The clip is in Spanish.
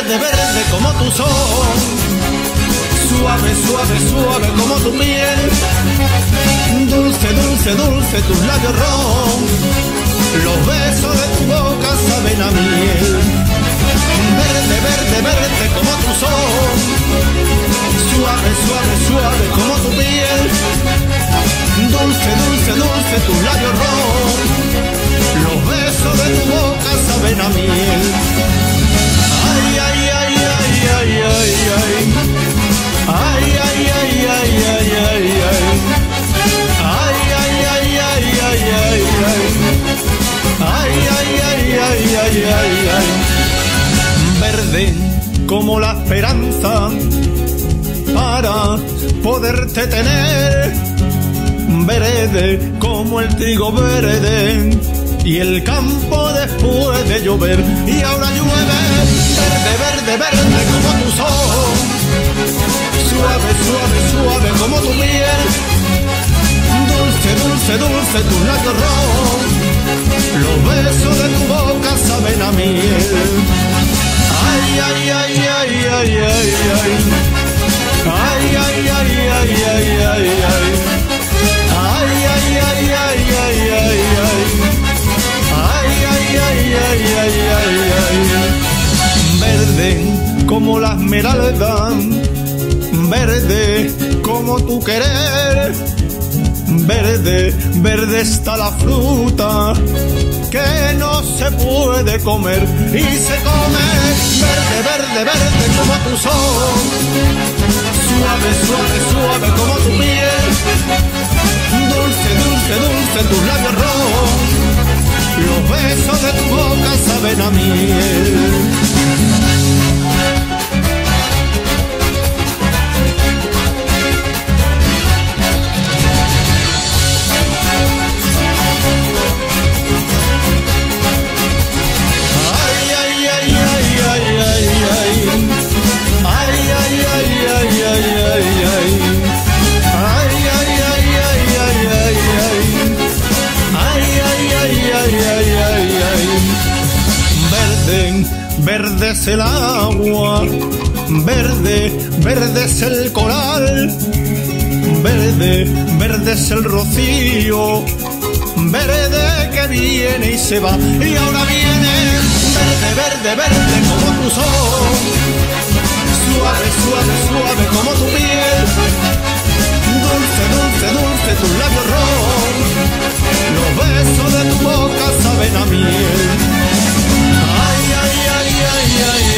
verde, verde como tu sol, suave, suave, suave como tu piel, dulce, dulce, dulce tus labios rojos, los besos de tu boca saben a miel. Verde, verde, verde como tu sol, suave, suave, suave como tu piel, dulce, dulce, dulce tus labios rojos, los besos de tu boca saben a miel. Ay, ay, ay, ay, ay, ay, ay. Ay, ay, ay, ay, ay, ay, ay. Ay, ay, ay, ay, ay, ay, ay. Ay, ay, ay, ay, ay, ay, ay. Verde como la esperanza para poderte tener, verde como el trigo verde y el campo después de llover, y ahora llueve. Verde, verde, verde como tu sol, suave, suave, suave como tu piel, dulce, dulce, dulce tus labios rojos, los besos de tu boca saben a miel. Ay, ay, ay, ay, ay, ay, ay. Ay, ay, ay, ay, ay, ay, ay. Ay, ay, ay, ay, ay, ay, ay. Ay, ay, ay, ay, ay, ay, ay. Verde como la esmeralda, verde como tu querer, verde, verde está la fruta que no se puede comer y se come. Verde, verde, verde como tu sol, suave, suave, suave como tu piel, dulce, dulce, dulce tus labios rojos, los besos de tu boca saben a miel. Verde es el agua, verde, verde es el coral, verde, verde es el rocío, verde que viene y se va, y ahora viene. Verde, verde, verde como tu sol, suave, suave, suave como tu piel, dulce, dulce, dulce tus labios rojos, los besos de tu boca saben a miel. Ay, ay, ay, ay, ay.